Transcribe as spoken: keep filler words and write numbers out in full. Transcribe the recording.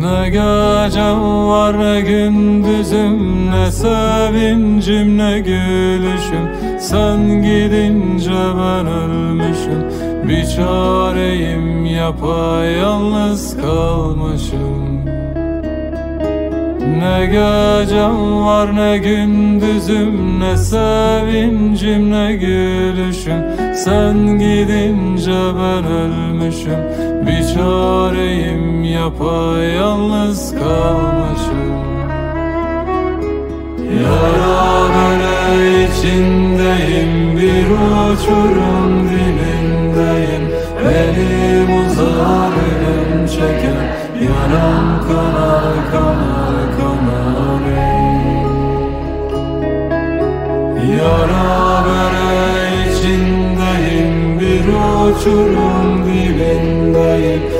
Ne gecem var ne gündüzüm, ne sevincim ne gülüşüm. Sen gidince ben ölmüşüm, bir çareyim yapayalnız kalmışım. Ne gecem var ne gündüzüm, ne sevincim ne gülüşüm. Sen gidince ben ölmüşüm, bir çareyim yapayalnız kalmışım. Yara bere içindeyim, bir uçurum dilindeyim. Benim uzar ölüm çeker, yaram kanar kanar kanar ey. Yara bere içindeyim, bir uçurum dilindeyim.